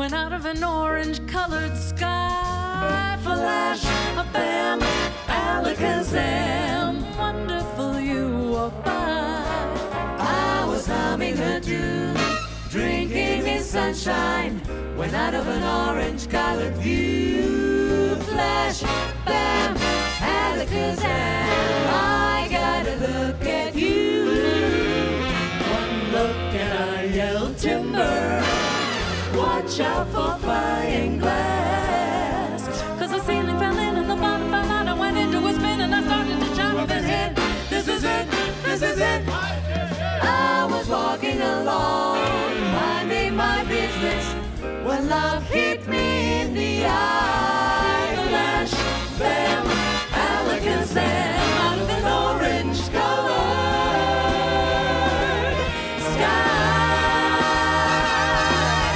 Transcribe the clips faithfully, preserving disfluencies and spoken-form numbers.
went out of an orange-colored sky. Flash, a bam, alakazam, wonderful you walked by. I was humming a tune, drinking in sunshine, went out of an orange-colored view. Flash, bam, alakazam, I gotta look at you. One look and I yelled timber, watch out for flying glass. Cause the ceiling fell in and the bottom fell out. I went into a spin and I started to jump and hit. This is it, this is it. I was walking along, minding my business, when love hit me in the eye. Flash, bam, alakazam, out of an orange-colored sky.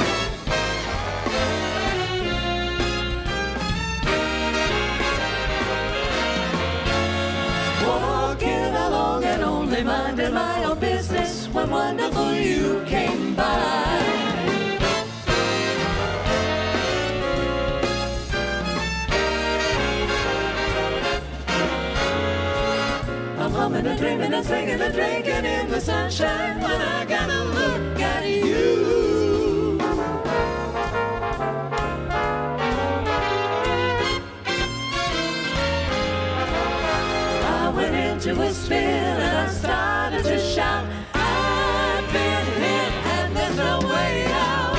Walking along and only minding my own business, when wonderful you came by. I'm humming and dreaming and singing and drinking in the sunshine, when I gotta look at you. I went into a spin and I started to shout, I've been hit and there's no way out.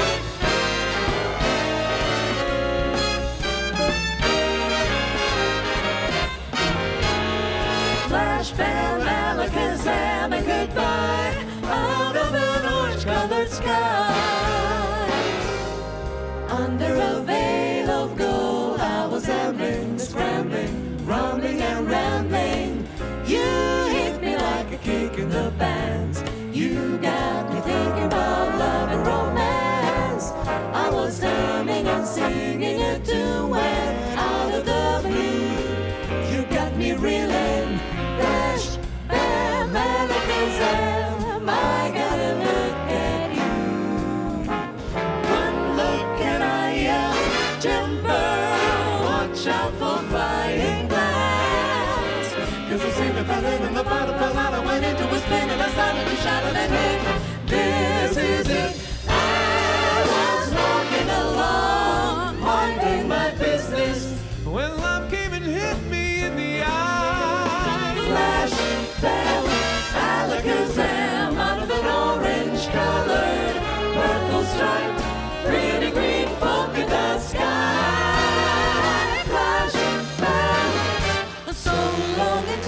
Flash, bam, alakazam, and goodbye, out of an orange-colored sky. Under a veil of gold, I was ambling, scrambling, rumbling and rambling. You hit me like a kick in the pants. You got me thinking about love and romance. I was humming and singing a tune when out of the blue you got me reeling. Flash, bam, alakazam, I gotta look at you. One look and I yell timber, watch out for flying glass. Cause I see the fell in and the bottom fell out. I went into a spin and I started to shout and hit. This is it. I was walking along, minding my business, when love came and hit me in the eye. Flash, bam, alakazam, out of an orange-colored, purple-striped, pretty green polka dot sky. Flash, bam, so long and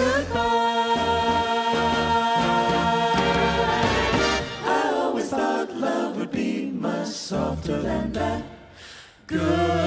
goodbye. I always thought love would be much softer than that. Good.